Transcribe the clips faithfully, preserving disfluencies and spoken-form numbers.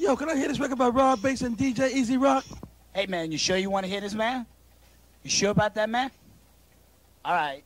Yo, can I hear this record by Rob Bass and D J Easy Rock? Hey, man, you sure you want to hear this, man? You sure about that, man? All right.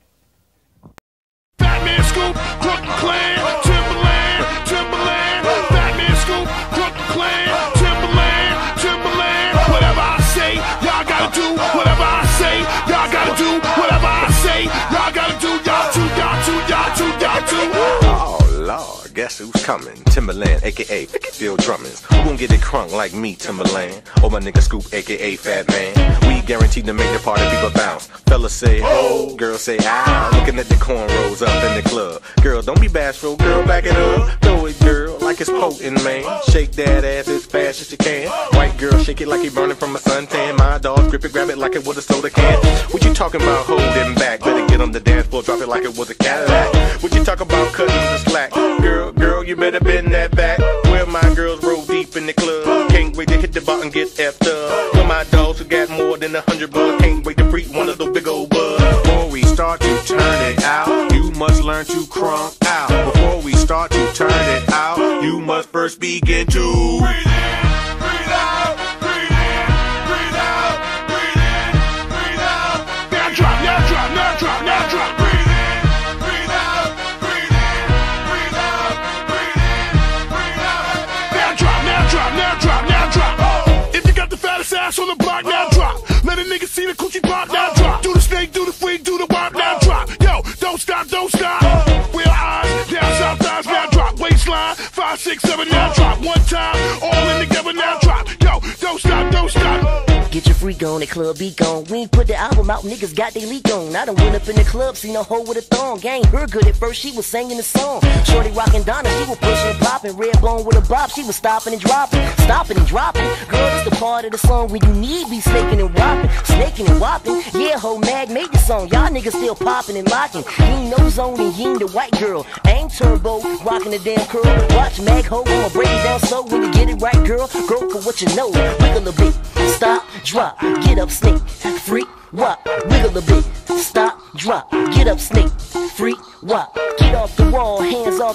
Batman Scoop, Brooklyn Clan, Timberland, Timberland. Batman Scoop, Brooklyn Clan, Timberland, Timberland. Whatever I say, y'all gotta do. Whatever I say, y'all gotta do. Whatever I say, y'all gotta do. Y'all too, y'all too, y'all too, y'all too. Oh Lord, guess who's coming? Timberland, aka Field Drummers. Who gon' get it crunk like me, Timberland? Or my nigga Scoop, aka Fat Man. We guaranteed to make the party people bounce. Fellas say ho, girls say ow. Looking at the cornrows up in the club. Girl, don't be bashful, girl, back it up. Throw it, girl, like it's potent, man. Shake that ass as fast as you can. White girl, shake it like he burning from a suntan. My dog, grip it, grab it like it was a soda can. What you talking about holding back? Better get on the dance floor, drop it like it was a Cadillac. What you talking about cutting the slack? Girl, girl, you better bend that back. Where my girls roll deep in the club. Can't wait to hit the bar and get effed up. Where my dogs who got more than a hundred bucks. Can't wait to freak one of those big old bugs. Before we start to turn it out, you must learn to crunk out. Before we start to turn it out, you must first begin to breathe in, breathe out, breathe in, breathe out, breathe in, breathe out. Now drop, now drop, now drop, now drop. Breathe in, breathe out, breathe in, breathe out, breathe in, breathe out. Now drop, now drop, now drop, now drop. If you got the fattest ass on the block, now drop. Let a nigga see the coochie pop, now drop. Do the snake, do the freak, do the wop, now drop. Yo, don't stop, don't stop. Wheel eyes, down south thighs, now drop. Waistline, five, six, seven, now drop. One time, all in together, now drop. Yo, don't stop, don't stop. Get your freak on, the club be gone. We ain't put the album out, niggas got they leak on. I done went up in the club, seen a hoe with a thong. Gang, her good at first, she was singing the song. Shorty rockin' Donna, she was pushing and popping. Red bone with a bop, she was stopping and dropping. Stopping and dropping. Girl, this the part of the song when you need be snaking and whopping. Snaking and whopping. Yeah, ho, Mag made the song. Y'all niggas still popping and locking. He ain't no zone and he ain't the white girl. I ain't turbo, rocking the damn curl. Watch Mag ho, I'ma break it down slow. When you get it right, girl, go for what you know. Wiggle a bit, stop, drop, get up, snake, freak, wop. Wiggle a bit, stop, drop, get up, snake, freak, wop. Get off the wall, hands off.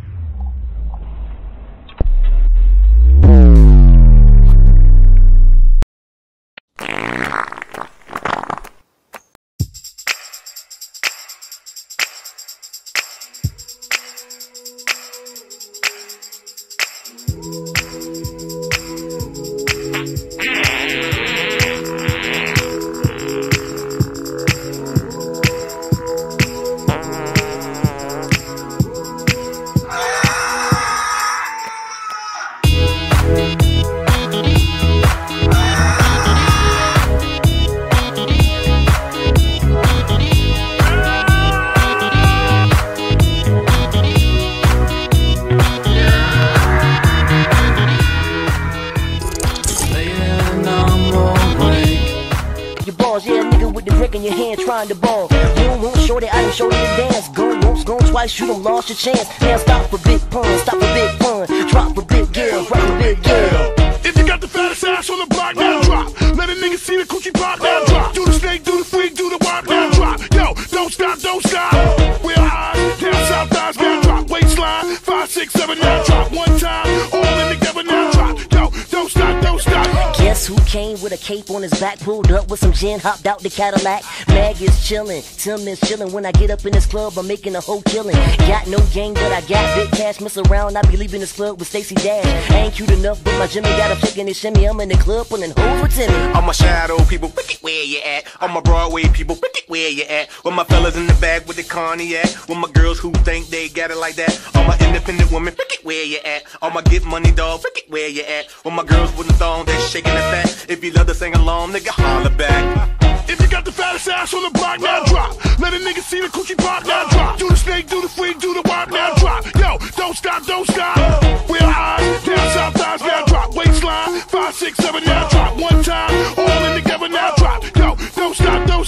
The ball. You don't want shorty, I done shorty to dance. Go once, go twice, you done lost your chance. Now stop for big pun, stop for big fun. Drop for big girl, drop for big girl. If you got the fattest ass on the block, now drop. Let a nigga see the coochie pop, now drop. Do the snake, do the freak, do the wop, now drop. Yo, don't stop, don't stop. Wheel eyes, down south thighs, now drop. Waistline, five, six, seven, now drop. One time, all in together, now drop. Yo, don't stop, don't stop. Guess who came with a cape on his back, pulled up with some gin, hopped out the Cadillac. Mag is chillin', Tim is chillin'. When I get up in this club, I'm making a whole killin'. Got no gang, but I got big cash. Mess around, I be leaving this club with Stacey Dash. I ain't cute enough, but my Jimmy got a flick in his shimmy. I'm in the club pulling hoes with Timmy. All my shadow people, wicked where you at? All my Broadway people, wicked where you at? With my fellas in the back with the cognac. With my girls who think they got it like that. All my independent women, wicked where you at? All my get money dog, wicked where you at? With my girls with the thong, they shaking the fat. If you love to sing along, nigga, holler back. If you got the fattest ass on the block, now drop. Let a nigga see the coochie pop, now drop. Do the snake, do the freak, do the wop, now drop. Yo, don't stop, don't stop. Wheel eyes, down south thighs, now drop. Waistline, five, six, seven, now drop. One time, all in together, now drop. Yo, don't stop, don't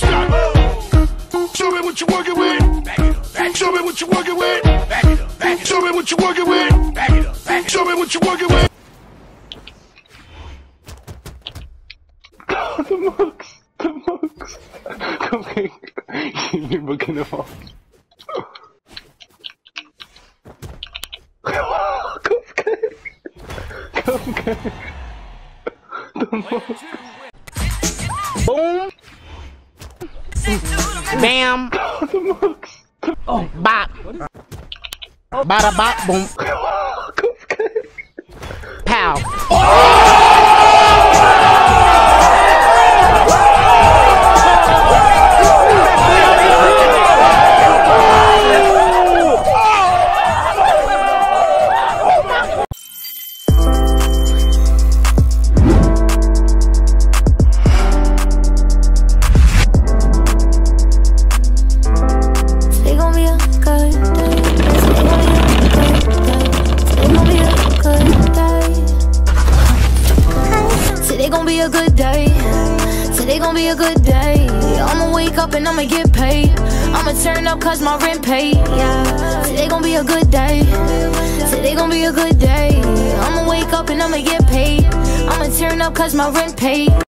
stop. Show me what you working with. Back it up, back it up. Show me what you working with. Back it up, back it up. Show me what you working with. Back it up, back it up. Show me what you working with. The mugs, the mugs. Kom hit. Ingen buggen av. Kom hit. Kom Boom. Bam. Oh, bop. Bada bop, boom. Pow. A good day. Today gon' be a good day. I'ma wake up and I'ma get paid. I'ma turn up cause my rent paid. Yeah. Today gon' be a good day. Today gon' be a good day. I'ma wake up and I'ma get paid. I'ma turn up cause my rent paid.